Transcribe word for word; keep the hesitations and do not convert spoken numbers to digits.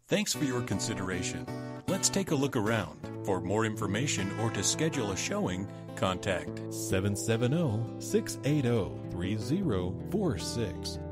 Thanks for your consideration. Let's take a look around. For more information or to schedule a showing, contact seven seven zero, six eight zero, three zero four six